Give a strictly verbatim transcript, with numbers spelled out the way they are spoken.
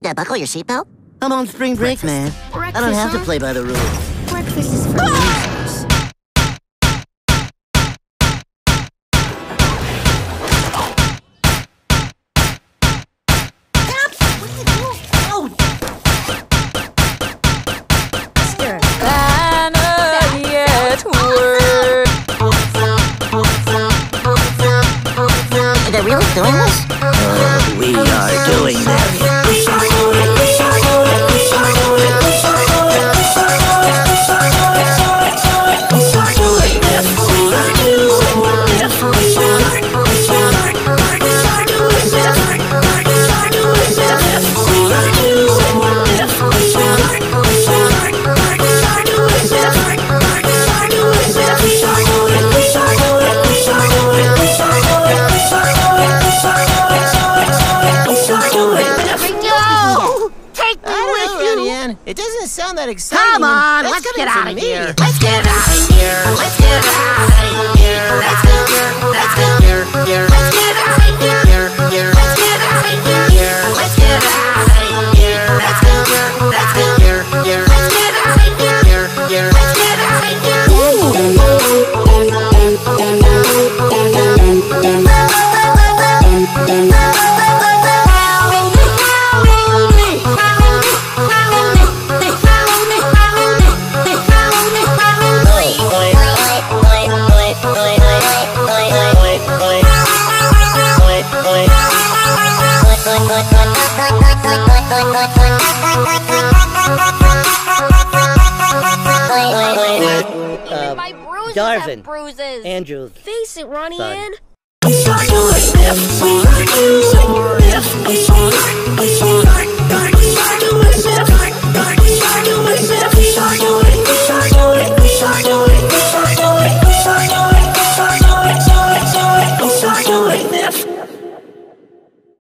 Yeah, buckle your seatbelt. I'm on spring break, Breakfast. man. Breakfast, I don't have huh? to play by the rules. Breakfast is for losers. They're really doing this? Uh, we are doing this. It doesn't sound that exciting. Come on, That's let's coming get out from of me. here. Let's get out of here. Let's get out of here. Let's go here. Let's go here. Here. Let's get out of here. Here. Let's get out of here. Let's get out of here. Let's go here. Let's go here. Here. Let's get out of here. Here. Let's get out of here. Uh, My bruises Darvin. have bruises. Andrew. Face it, Ronnie Son. Ann.